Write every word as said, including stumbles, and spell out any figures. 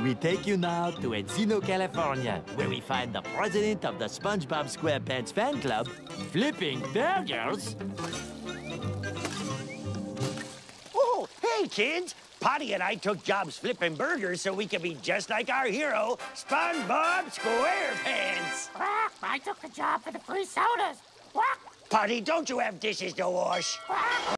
We take you now to Encino, California, where we find the president of the SpongeBob SquarePants fan club flipping burgers. Oh, hey, kids. Potty and I took jobs flipping burgers so we could be just like our hero, SpongeBob SquarePants. Quack, I took the job for the free sodas. Quack. Potty, don't you have dishes to wash? Quack.